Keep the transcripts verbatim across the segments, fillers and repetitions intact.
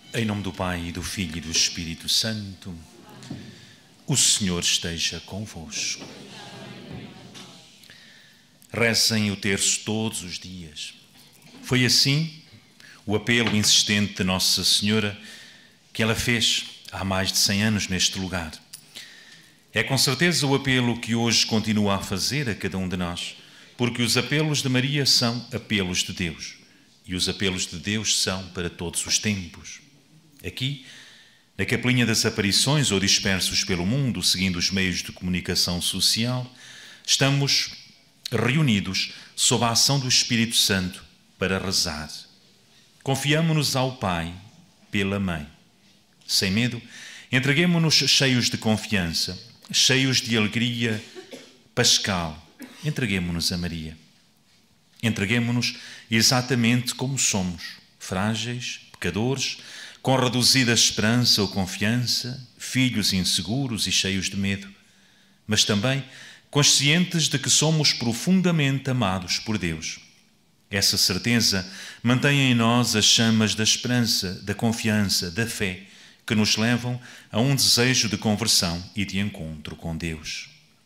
Em nome do Pai, e do Filho e do Espírito Santo, o Senhor esteja convosco. Rezem o terço todos os dias. Foi assim o apelo insistente de Nossa Senhora que ela fez há mais de cem anos neste lugar. É com certeza o apelo que hoje continua a fazer a cada um de nós, porque os apelos de Maria são apelos de Deus e os apelos de Deus são para todos os tempos. Aqui, na Capelinha das Aparições ou dispersos pelo mundo, seguindo os meios de comunicação social, estamos reunidos sob a ação do Espírito Santo para rezar. Confiamo-nos ao Pai pela Mãe. Sem medo, entreguemo-nos cheios de confiança, cheios de alegria pascal. Entreguemo-nos a Maria. Entreguemo-nos exatamente como somos, frágeis, pecadores, com reduzida esperança ou confiança, filhos inseguros e cheios de medo, mas também conscientes de que somos profundamente amados por Deus. Essa certeza mantém em nós as chamas da esperança, da confiança, da fé, que nos levam a um desejo de conversão e de encontro com Deus.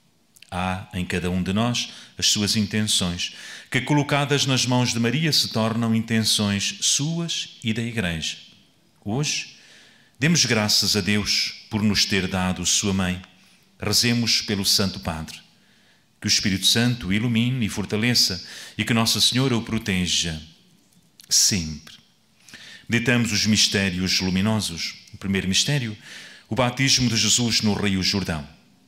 Há em cada um de nós as suas intenções, que colocadas nas mãos de Maria se tornam intenções suas e da Igreja. Hoje, demos graças a Deus por nos ter dado sua Mãe. Rezemos pelo Santo Padre. Que o Espírito Santo o ilumine e fortaleça e que Nossa Senhora o proteja sempre. Meditamos os mistérios luminosos. O primeiro mistério, o batismo de Jesus no Rio Jordão.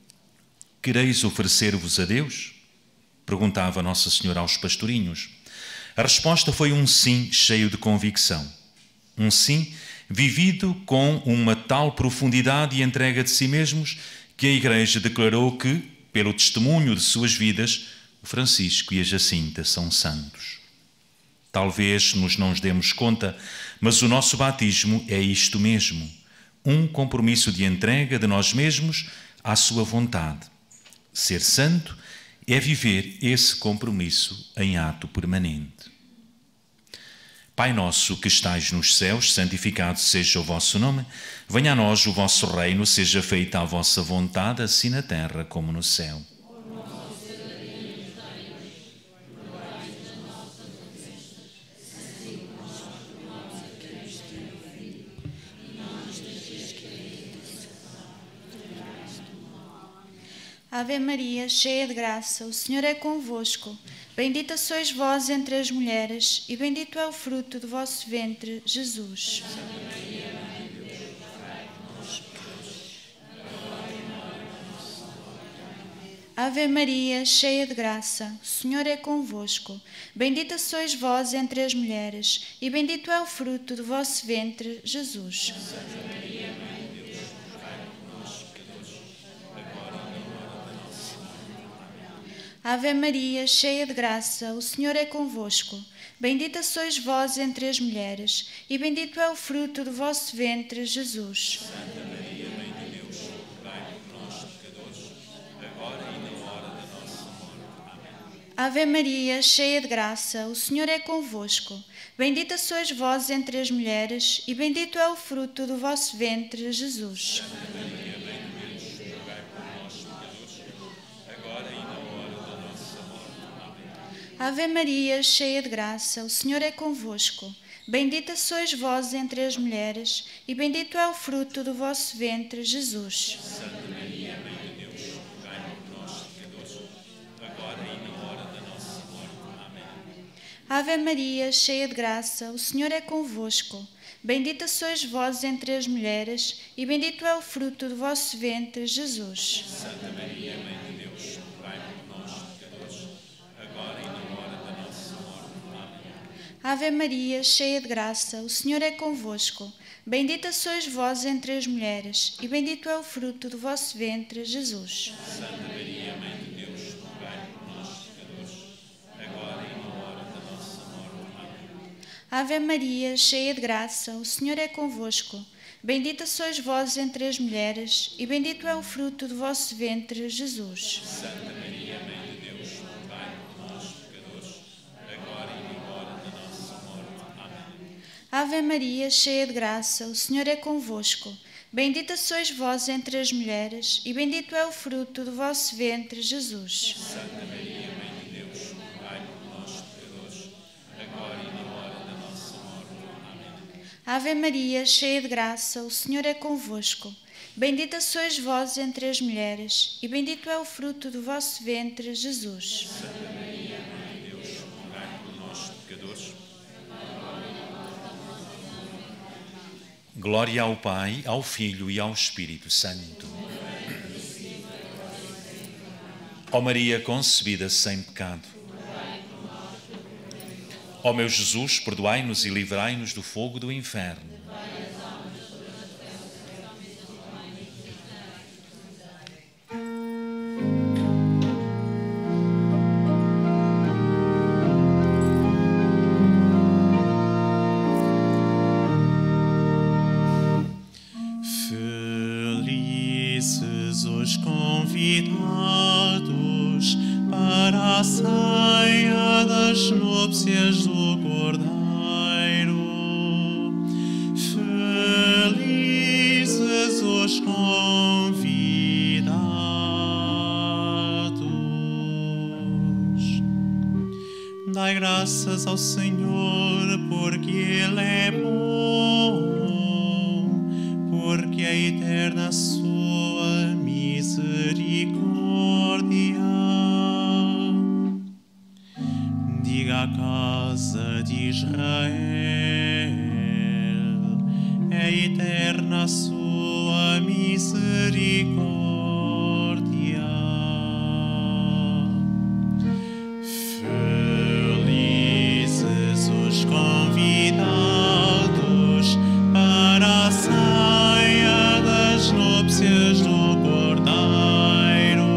Quereis oferecer-vos a Deus? Perguntava Nossa Senhora aos pastorinhos. A resposta foi um sim cheio de convicção. Um sim vivido com uma tal profundidade e entrega de si mesmos que a Igreja declarou que, pelo testemunho de suas vidas, o Francisco e a Jacinta são santos. Talvez nos não nos demos conta, mas o nosso batismo é isto mesmo, um compromisso de entrega de nós mesmos à sua vontade. Ser santo é viver esse compromisso em ato permanente. Pai nosso que estais nos céus, santificado seja o vosso nome. Venha a nós o vosso reino, seja feita a vossa vontade, assim na terra como no céu. Ave Maria, cheia de graça, o Senhor é convosco. Bendita sois vós entre as mulheres, e bendito é o fruto do vosso ventre, Jesus. Santa Maria, Mãe de Deus, rogai por nós, pecadores, agora e na hora da nossa morte. Ave Maria, cheia de graça, o Senhor é convosco. Bendita sois vós entre as mulheres, e bendito é o fruto do vosso ventre, Jesus. Santa Maria, Mãe de Deus, rogai por nós, pecadores, agora e na hora da nossa morte. Ave Maria, cheia de graça, o Senhor é convosco. Bendita sois vós entre as mulheres, e bendito é o fruto do vosso ventre, Jesus. Santa Maria, Mãe de Deus, rogai por nós, pecadores, agora e na hora da nossa morte. Amém. Ave Maria, cheia de graça, o Senhor é convosco. Bendita sois vós entre as mulheres, e bendito é o fruto do vosso ventre, Jesus. Santa Maria, Mãe de Deus, rogai por nós, pecadores, agora e na hora da nossa morte. Amém. Ave Maria, cheia de graça, o Senhor é convosco. Bendita sois vós entre as mulheres, e bendito é o fruto do vosso ventre, Jesus. Santa Maria, Mãe de Deus, rogai por nós, pecadores, agora e na hora da nossa morte. Amém. Ave Maria, cheia de graça, o Senhor é convosco. Bendita sois vós entre as mulheres, e bendito é o fruto do vosso ventre, Jesus. Santa Maria, Mãe de Deus, rogai por nós, pecadores, agora e na hora da nossa morte. Amém. Ave Maria, cheia de graça, o Senhor é convosco. Bendita sois vós entre as mulheres, e bendito é o fruto do vosso ventre, Jesus. Santa Maria, Mãe de Deus, rogai por nós, pecadores, agora e na hora da nossa morte. Amém. Ave Maria, cheia de graça, o Senhor é convosco. Bendita sois vós entre as mulheres, e bendito é o fruto do vosso ventre, Jesus. Santa Maria, Mãe de Deus, rogai por nós, pecadores, agora e na hora da nossa morte. Amém. Ave Maria, cheia de graça, o Senhor é convosco. Bendita sois vós entre as mulheres, e bendito é o fruto do vosso ventre, Jesus. Santa Maria, Mãe de Deus, rogai por nós, pecadores, agora e na hora da nossa morte. Amém. Ave Maria, cheia de graça, o Senhor é convosco. Bendita sois vós entre as mulheres, e bendito é o fruto do vosso ventre, Jesus. Santa Maria, Mãe de Deus, rogai por nós, pecadores. Glória ao Pai, ao Filho e ao Espírito Santo. Ó Maria concebida sem pecado. Ó meu Jesus, perdoai-nos e livrai-nos do fogo do inferno. Felizes os convidados para a ceia das núpcias do Cordeiro. Felizes os convidados. Dai graças ao Senhor, porque Ele é bom, porque é eterna a sua misericórdia. Diga à casa de Israel, é eterna a sua misericórdia. Felizes os convidados para a ceia das núpcias do Cordeiro.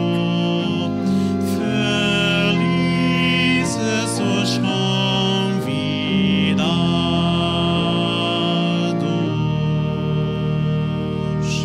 Felizes os convidados.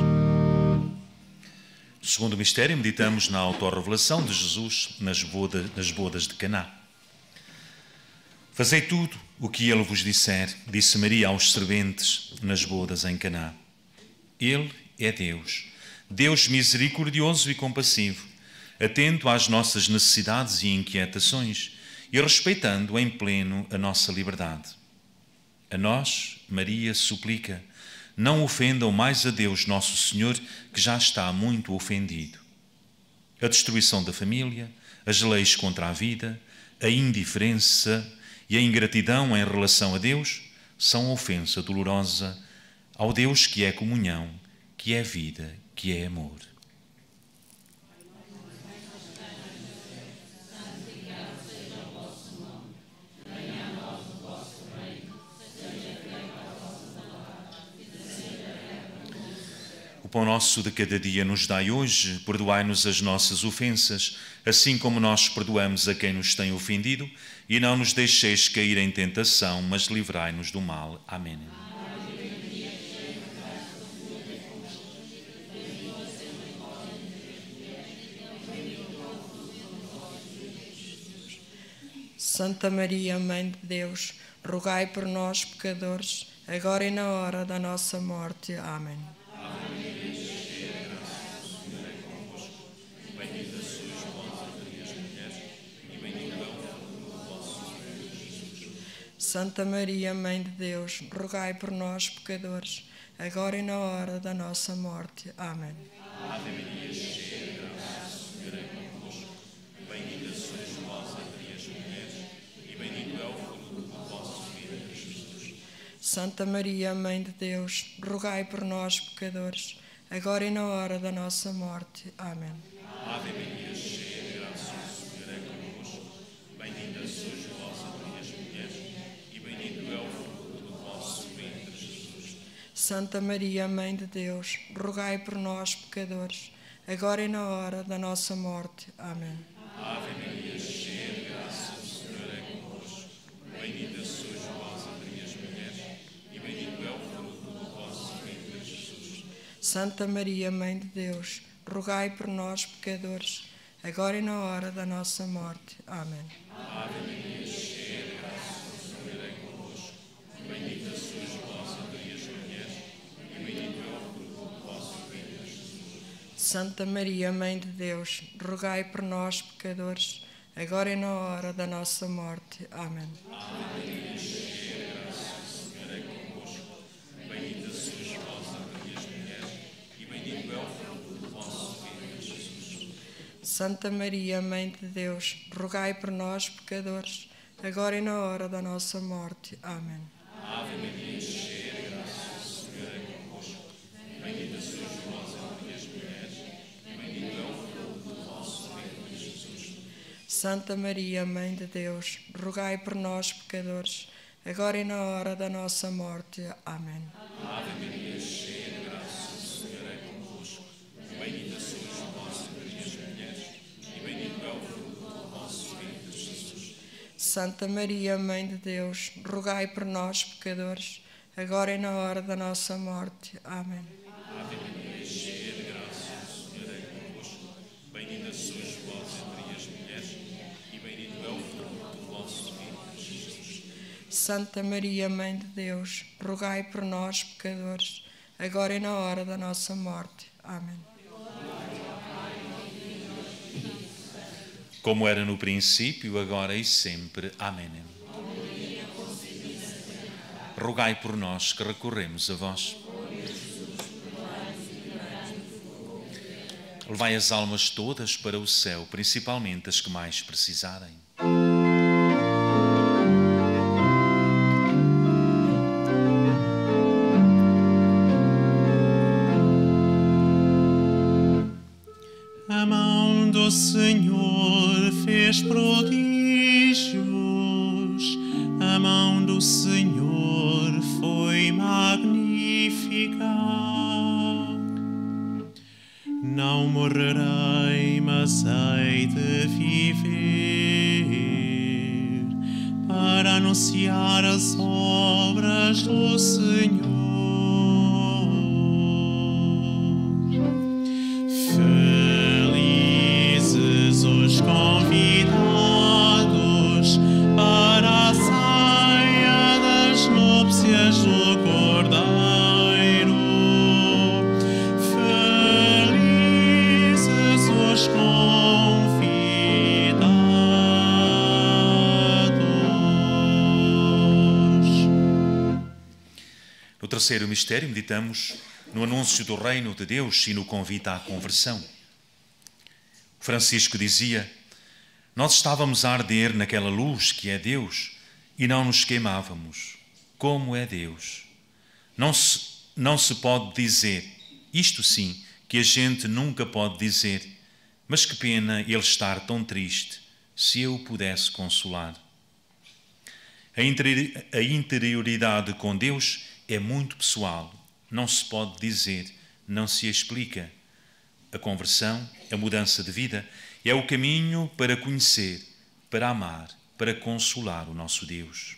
No segundo mistério, meditamos na autorrevelação de Jesus nas bodas, nas bodas de Caná. Fazei tudo o que ele vos disser, disse Maria aos serventes nas bodas em Caná. Ele é Deus, Deus misericordioso e compassivo, atento às nossas necessidades e inquietações e respeitando em pleno a nossa liberdade. A nós, Maria suplica, não ofendam mais a Deus Nosso Senhor, que já está muito ofendido. A destruição da família, as leis contra a vida, a indiferença e a ingratidão em relação a Deus são ofensa dolorosa ao Deus que é comunhão, que é vida, que é amor. O pão nosso de cada dia nos dai hoje, perdoai-nos as nossas ofensas, assim como nós perdoamos a quem nos tem ofendido, e não nos deixeis cair em tentação, mas livrai-nos do mal. Amém. Santa Maria, Mãe de Deus, rogai por nós, pecadores, agora e na hora da nossa morte. Amém. Santa Maria, Mãe de Deus, rogai por nós, pecadores, agora e na hora da nossa morte. Amém. Ave Maria, cheia de graça, o Senhor é convosco. Bendita sois vós entre as mulheres, e bendito é o fruto do vosso ventre, Jesus. Santa Maria, Mãe de Deus, rogai por nós, pecadores, agora e na hora da nossa morte. Amém. Ave Maria, cheia de graça, o Senhor é convosco. Bendita sois vós entre as mulheres, e bendito é o fruto do vosso ventre, Jesus. Santa Maria, Mãe de Deus, rogai por nós, pecadores, agora e na hora da nossa morte. Amém. Ave Maria, cheia de graça, o Senhor é convosco. Bendita sois vós entre as mulheres, e bendito é o fruto do vosso ventre, Jesus. Santa Maria, Mãe de Deus, rogai por nós, pecadores, agora e na hora da nossa morte. Amém. Ave Maria, cheia de graça, o Senhor é convosco. Bendita sois Santa Maria, Mãe de Deus, rogai por nós, pecadores, agora e na hora da nossa morte. Amém. Santa Maria, Mãe de Deus, rogai por nós, pecadores, agora e na hora da nossa morte. Amém. Ave Maria, cheia de graça, o Senhor é convosco. Bendita sois vós entre as mulheres, e bendito é o fruto do vosso ventre, Jesus. Santa Maria, Mãe de Deus, rogai por nós, pecadores, agora e na hora da nossa morte. Amém. Ave Maria, cheia de graça, o Senhor é convosco. Bendita sois vós entre as mulheres, e bendito é o fruto do vosso ventre, Jesus. Santa Maria, Mãe de Deus, rogai por nós, pecadores, agora e na hora da nossa morte. Amém. Ave Maria, cheia de graça, o Senhor é convosco. Bendita sois vós entre as mulheres, e bendito é o fruto do vosso ventre, Jesus. Santa Maria, Mãe de Deus, rogai por nós, pecadores, agora e na hora da nossa morte. Amém. Como era no princípio, agora e sempre. Amém. Rogai por nós que recorremos a vós. Levai as almas todas para o céu, principalmente as que mais precisarem. A mão do Senhor fez prodígios, a mão do Senhor foi magnífica. Não morrerei, mas hei de viver para anunciar as obras do Senhor. Os convidados para a ceia das núpcias do Cordeiro. Felizes os convidados. No terceiro mistério, meditamos no anúncio do reino de Deus e no convite à conversão. Francisco dizia: nós estávamos a arder naquela luz que é Deus e não nos queimávamos. Como é Deus? Não se, não se pode dizer, isto sim, que a gente nunca pode dizer, mas que pena ele estar tão triste, se eu o pudesse consolar. A, interi- a interioridade com Deus é muito pessoal, não se pode dizer, não se explica. A conversão, a mudança de vida, é o caminho para conhecer, para amar, para consolar o nosso Deus.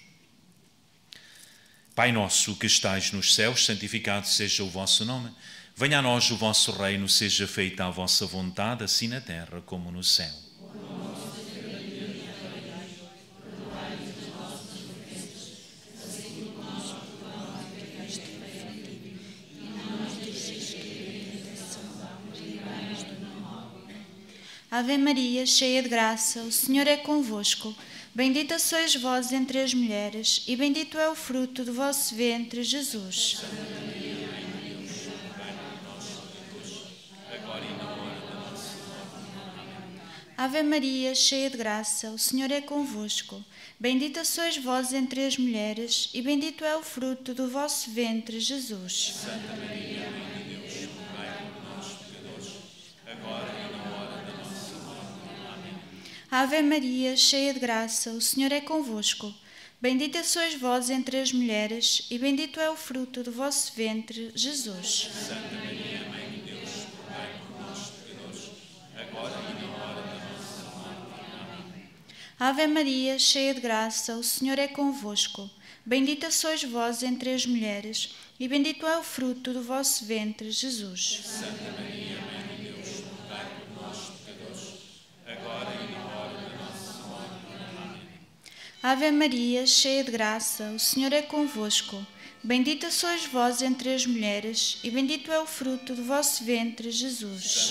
Pai nosso que estais nos céus, santificado seja o vosso nome. Venha a nós o vosso reino, seja feita a vossa vontade, assim na terra como no céu. Ave Maria, cheia de graça, o Senhor é convosco. Bendita sois vós entre as mulheres, e bendito é o fruto do vosso ventre, Jesus. Ave Maria, cheia de graça, o Senhor é convosco. Bendita sois vós entre as mulheres, e bendito é o fruto do vosso ventre, Jesus. Santa Maria, Mãe de Deus, rogai por nós, pecadores, agora e na hora da nossa morte. Amém. Ave Maria, cheia de graça, o Senhor é convosco. Bendita sois vós entre as mulheres, e bendito é o fruto do vosso ventre, Jesus. Santa Maria, Mãe de Deus, rogai por nós, pecadores, agora e na hora da nossa morte. Amém. Ave Maria, cheia de graça, o Senhor é convosco. Bendita sois vós entre as mulheres, e bendito é o fruto do vosso ventre, Jesus. Santa Maria, Mãe de Deus, rogai por nós, pecadores, agora e na hora da nossa morte. Amém. Ave Maria, cheia de graça, o Senhor é convosco. Bendita sois vós entre as mulheres, e bendito é o fruto do vosso ventre, Jesus.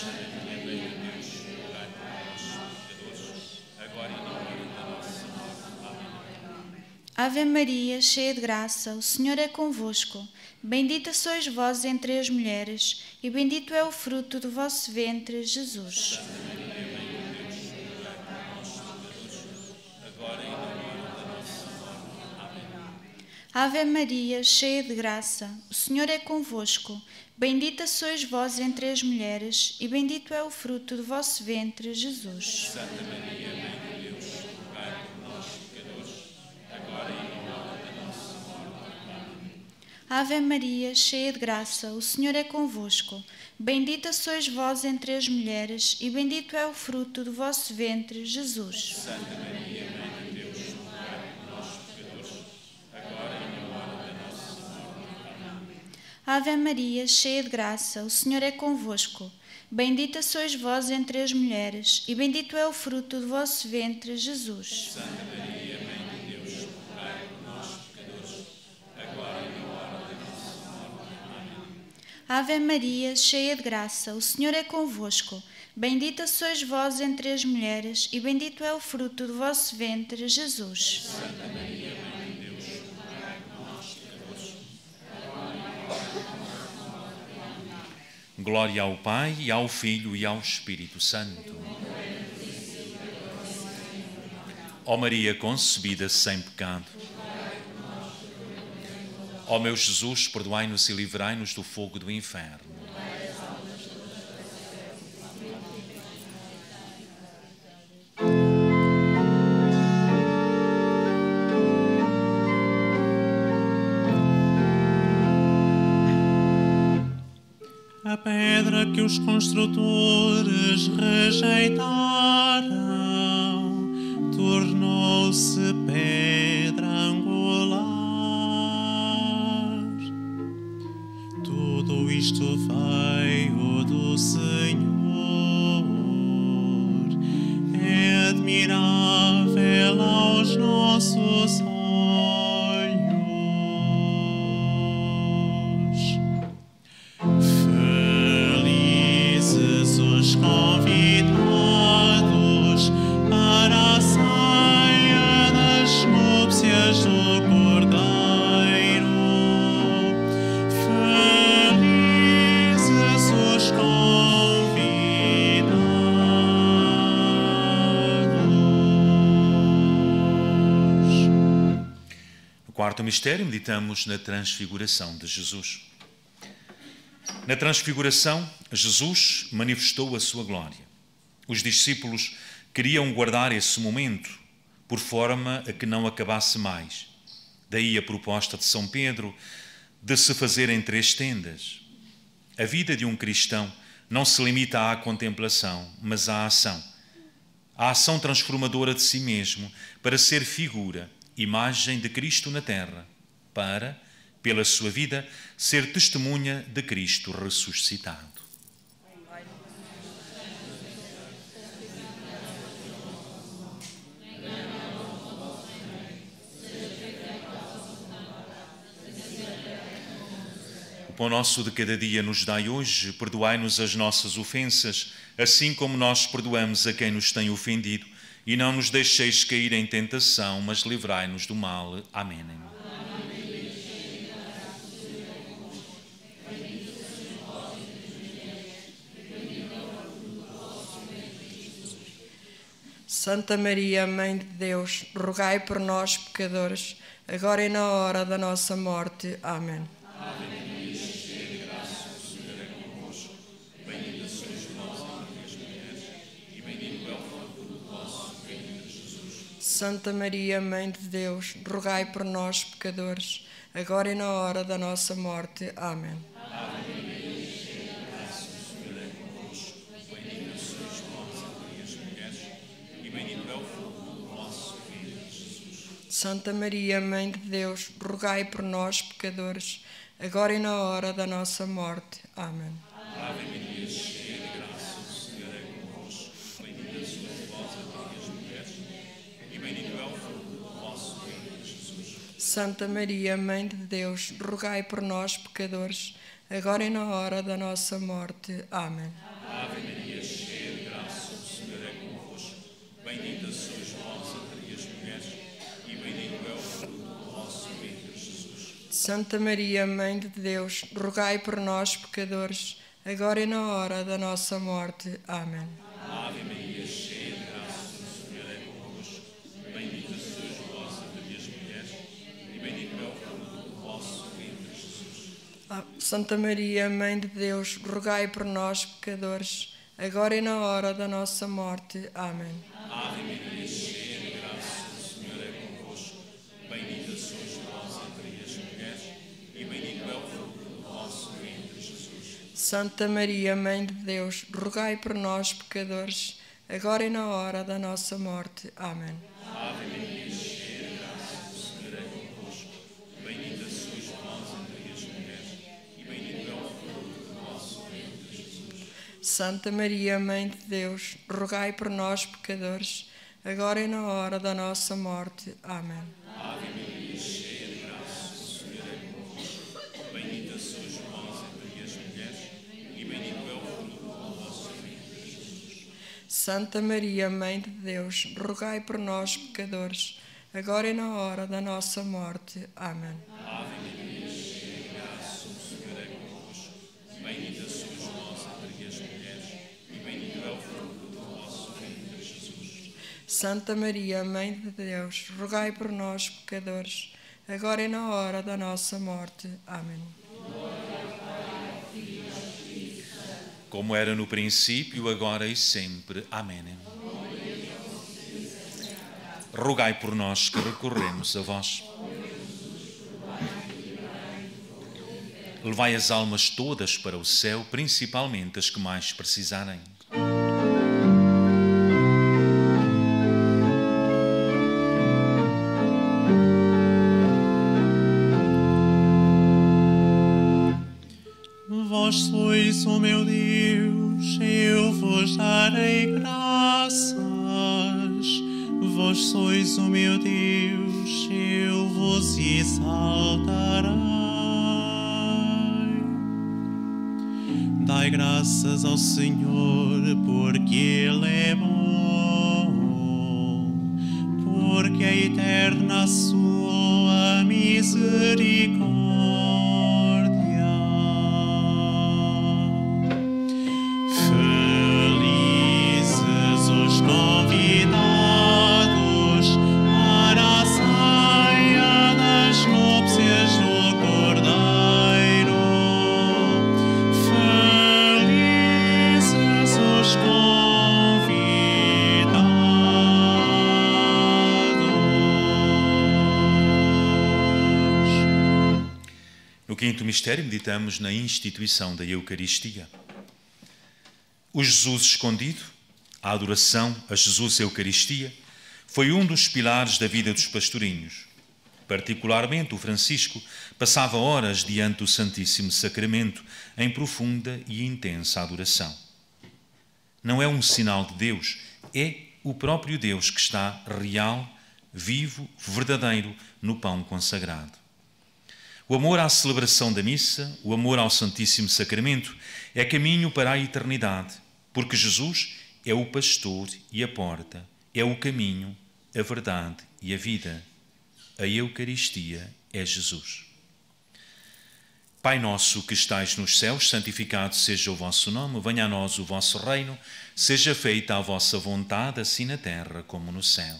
Ave Maria, cheia de graça, o Senhor é convosco. Bendita sois vós entre as mulheres, e bendito é o fruto do vosso ventre, Jesus. Ave Maria, cheia de graça, o Senhor é convosco. Bendita sois vós entre as mulheres, e bendito é o fruto do vosso ventre, Jesus. Santa Maria, Mãe de Deus, rogai por nós, pecadores, agora e na hora da nossa morte. Amém. Ave Maria, cheia de graça, o Senhor é convosco. Bendita sois vós entre as mulheres, e bendito é o fruto do vosso ventre, Jesus. Santa Maria, Mãe de Deus, rogai por nós, pecadores, agora e na hora da nossa morte. Amém. Ave Maria, cheia de graça, o Senhor é convosco. Bendita sois vós entre as mulheres, e bendito é o fruto do vosso ventre, Jesus. Santa Maria, Mãe de Deus, rogai por nós, pecadores, agora e na hora da nossa morte. Amém. Ave Maria, cheia de graça, o Senhor é convosco. Bendita sois vós entre as mulheres, e bendito é o fruto do vosso ventre, Jesus. Santa Maria, Mãe de Deus, rogai por nós, pecadores, agora e na hora da nossa morte. Amém. Glória ao Pai, e ao Filho, e ao Espírito Santo. Ó Maria concebida sem pecado. Ó meu Jesus, perdoai-nos e livrai-nos do fogo do inferno. A pedra que os construtores rejeitaram tornou-se pedra angular. Tudo isto veio do Senhor. É admirável aos nossos olhos. Felizes os convidados para a ceia das núpcias do Cordeiro. Felizes os convidados. No quarto mistério, meditamos na transfiguração de Jesus. Na transfiguração, Jesus manifestou a sua glória. Os discípulos queriam guardar esse momento, por forma a que não acabasse mais. Daí a proposta de São Pedro de se fazerem três tendas. A vida de um cristão não se limita à contemplação, mas à ação. A ação transformadora de si mesmo para ser figura, imagem de Cristo na terra, para, pela sua vida, ser testemunha de Cristo ressuscitado. O pão nosso de cada dia nos dai hoje, perdoai-nos as nossas ofensas, assim como nós perdoamos a quem nos tem ofendido, e não nos deixeis cair em tentação, mas livrai-nos do mal. Amém. Santa Maria, Mãe de Deus, rogai por nós, pecadores, agora e na hora da nossa morte. Amém. Ave Maria, cheia de graça, o Senhor é convosco. Bendita sois vós entre as mulheres, e bendito é o fruto do vosso ventre, Jesus. Santa Maria, Mãe de Deus, rogai por nós, pecadores, agora e na hora da nossa morte. Amém. Ave Maria, cheia de graça, o Senhor é convosco. Bendita sois vós entre as mulheres, e bendito é o fruto do vosso ventre, Jesus. Santa Maria, Mãe de Deus, rogai por nós, pecadores, agora e na hora da nossa morte. Amém. Ave Maria, cheia de graça, o Senhor é convosco. Bendita sois vós entre as mulheres, e bendito é o fruto do vosso Santa Maria, Mãe de Deus, rogai por nós, pecadores, agora e na hora da nossa morte. Amém. Ave Maria, cheia de graça, o Senhor é convosco. Bendita sois vós entre as mulheres, e bendito é o fruto do vosso ventre, Jesus. Santa Maria, Mãe de Deus, rogai por nós, pecadores, agora e na hora da nossa morte. Amém. Ave Maria, cheia de graça, o Senhor é convosco. Bendita sois vós entre as mulheres, e bendito é o fruto do vosso ventre, Jesus. Santa Maria, Mãe de Deus, rogai por nós, pecadores, agora e na hora da nossa morte. Amém. Ave Maria, cheia de graça, o Senhor é convosco. Bendita sois vós entre as mulheres, e bendito é o fruto do vosso ventre, Jesus. Santa Maria, Mãe de Deus, rogai por nós, pecadores, agora e na hora da nossa morte. Amém. Ave Maria, cheia de graça, o Senhor é convosco. Bendita sois vós entre as mulheres, e bendito é o fruto do vosso ventre, Jesus. Santa Maria, Mãe de Deus, rogai por nós, pecadores, agora e na hora da nossa morte. Amém. Ave Maria, cheia de graça, o Senhor é convosco. Bendita sois vós entre as mulheres, e bendito é o fruto do vosso ventre, Jesus. Santa Maria, Mãe de Deus, rogai por nós, pecadores, agora e na hora da nossa morte. Amém. Ave Maria, cheia de graça, o Senhor é convosco. Bendita sois vós entre as mulheres, e bendito é o fruto do vosso ventre, Jesus. Santa Maria, Mãe de Deus, rogai por nós, pecadores, agora e na hora da nossa morte. Amém. Como era no princípio, agora e sempre. Amém. Rogai por nós que recorremos a vós. Levai as almas todas para o céu, principalmente as que mais precisarem. Vós sois o meu Deus, eu vos darei graças. Vós sois o meu Deus, eu vos exaltarei. Dai graças ao Senhor, porque Ele é bom, porque é eterna a sua misericórdia. No quinto mistério, meditamos na instituição da Eucaristia. O Jesus escondido, a adoração a Jesus Eucaristia, foi um dos pilares da vida dos pastorinhos. Particularmente, o Francisco passava horas diante do Santíssimo Sacramento em profunda e intensa adoração. Não é um sinal de Deus, é o próprio Deus que está real, vivo, verdadeiro no pão consagrado. O amor à celebração da missa, o amor ao Santíssimo Sacramento, é caminho para a eternidade, porque Jesus é o pastor e a porta, é o caminho, a verdade e a vida. A Eucaristia é Jesus. Pai nosso que estais nos céus, santificado seja o vosso nome, venha a nós o vosso reino, seja feita a vossa vontade, assim na terra como no céu.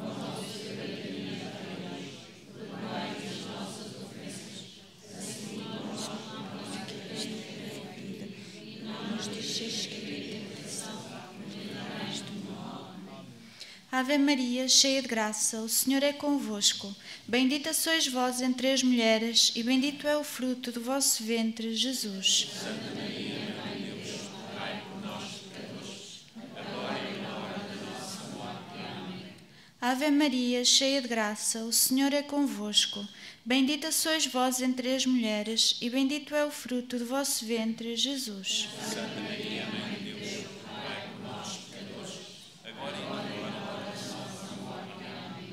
Ave Maria, cheia de graça, o Senhor é convosco. Bendita sois vós entre as mulheres, e bendito é o fruto do vosso ventre, Jesus. Santa Maria, Mãe de Deus, rogai por nós, pecadores, agora e na hora da nossa morte. Amém. Ave Maria, cheia de graça, o Senhor é convosco. Bendita sois vós entre as mulheres, e bendito é o fruto do vosso ventre, Jesus. Santa Maria, Mãe de Deus, rogai por nós, pecadores, agora e na hora da nossa morte. Amém.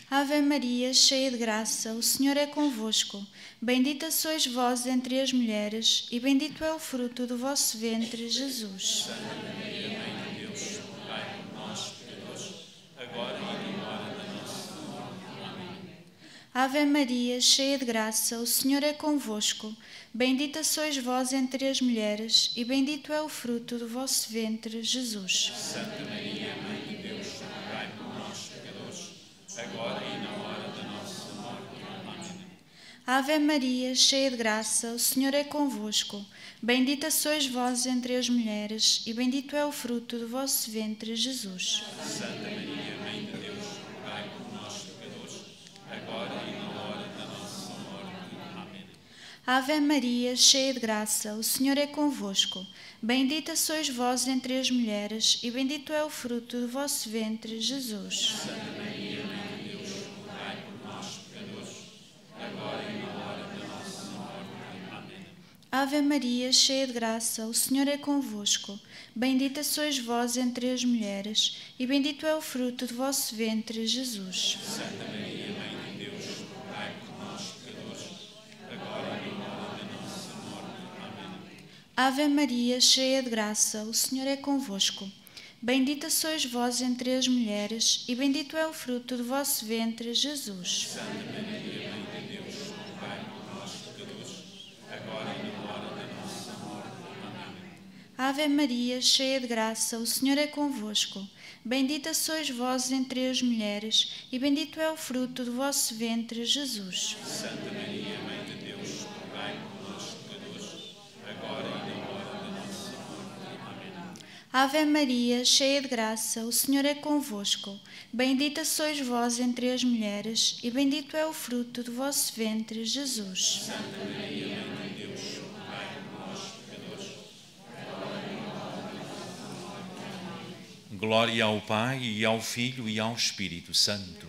Ave Maria, cheia de graça, o Senhor é convosco. Bendita sois vós entre as mulheres, e bendito é o fruto do vosso ventre, Jesus. Santa Maria, Mãe de Deus, rogai por nós, pecadores, agora e na hora da nossa morte. Amém. Ave Maria, cheia de graça, o Senhor é convosco. Bendita sois vós entre as mulheres, e bendito é o fruto do vosso ventre, Jesus. Santa Maria, Mãe de Deus, rogai por nós, pecadores, agora e na hora da nossa morte. Amém. Ave Maria, cheia de graça, o Senhor é convosco. Bendita sois vós entre as mulheres, e bendito é o fruto do vosso ventre, Jesus. Santa Maria, Mãe de Deus, rogai por nós, pecadores, agora e na hora da nossa morte. Amém. Ave Maria, cheia de graça, o Senhor é convosco. Bendita sois vós entre as mulheres, e bendito é o fruto do vosso ventre, Jesus. Santa Maria, Mãe de Deus, rogai por nós, pecadores, agora e na hora da nossa morte. Amém. Ave Maria, cheia de graça, o Senhor é convosco. Bendita sois vós entre as mulheres, e bendito é o fruto do vosso ventre, Jesus. Santa Maria, Mãe de Deus, rogai por nós, pecadores, agora e na hora da nossa morte. Amém. Ave Maria, cheia de graça, o Senhor é convosco. Bendita sois vós entre as mulheres, e bendito é o fruto do vosso ventre, Jesus. Santa Maria, Mãe de Deus, rogai por nós, pecadores, agora e na hora da nossa morte. Amém. Ave Maria, cheia de graça, o Senhor é convosco. Bendita sois vós entre as mulheres, e bendito é o fruto do vosso ventre, Jesus. Santa Maria, Mãe de Deus, rogai por nós, pecadores, agora e na hora da nossa morte. Amém. Ave Maria, cheia de graça, o Senhor é convosco. Bendita sois vós entre as mulheres, e bendito é o fruto do vosso ventre, Jesus. Santa Maria, Mãe de Deus, rogai por nós, pecadores, agora e na hora da nossa morte. Amém. Glória ao Pai, e ao Filho, e ao Espírito Santo.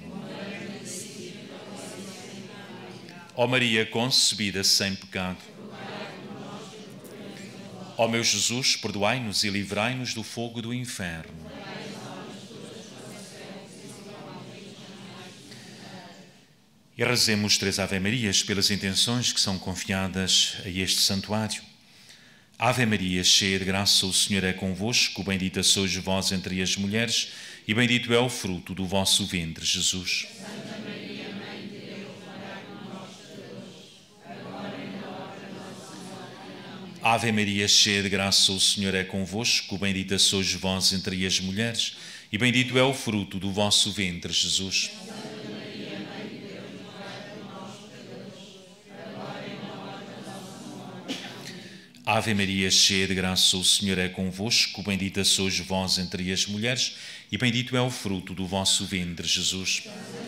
Ó Maria concebida sem pecado. Ó meu Jesus, perdoai-nos e livrai-nos do fogo do inferno. E rezemos três Ave-Marias pelas intenções que são confiadas a este santuário. Ave Maria, cheia de graça, o Senhor é convosco. Bendita sois vós entre as mulheres, e bendito é o fruto do vosso ventre, Jesus. Santa Maria, Mãe de Deus, rogai por nós, pecadores, agora e na hora da nossa morte. Amém. Ave Maria, cheia de graça, o Senhor é convosco. Bendita sois vós entre as mulheres, e bendito é o fruto do vosso ventre, Jesus. Ave Maria, cheia de graça, o Senhor é convosco. Bendita sois vós entre as mulheres, e bendito é o fruto do vosso ventre, Jesus.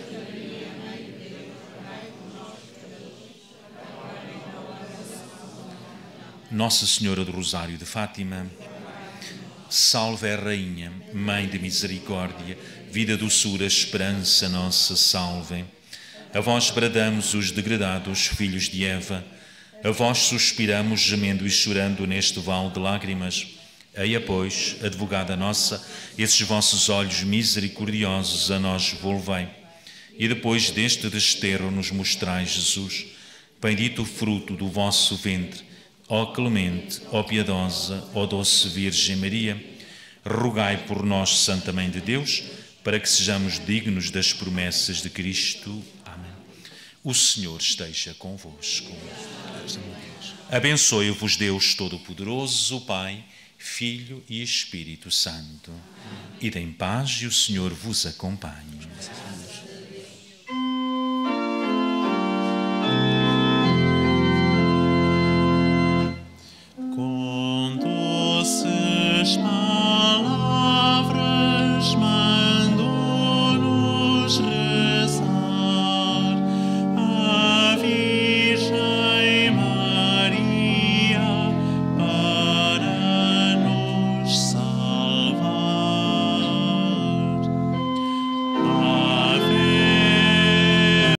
Nossa Senhora do Rosário de Fátima, salve a Rainha, Mãe de Misericórdia, vida, doçura, esperança, nossa salve. A vós bradamos os degradados filhos de Eva, a vós suspiramos, gemendo e chorando neste vale de lágrimas. Eia, pois, advogada nossa, esses vossos olhos misericordiosos a nós volvei. E depois deste desterro nos mostrai Jesus, bendito o fruto do vosso ventre. Ó clemente, ó piedosa, ó doce Virgem Maria, rogai por nós, Santa Mãe de Deus, para que sejamos dignos das promessas de Cristo. Amém. O Senhor esteja convosco. Abençoe-vos Deus Todo-Poderoso, o Pai, Filho e Espírito Santo. Ide em paz e o Senhor vos acompanhe.